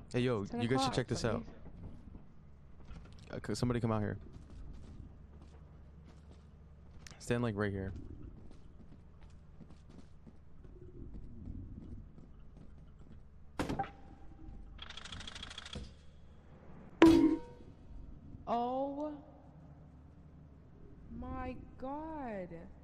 Hey, yo, 10 you guys should o'clock, check this buddy. out. Somebody come out here. Stand like right here. Oh my God.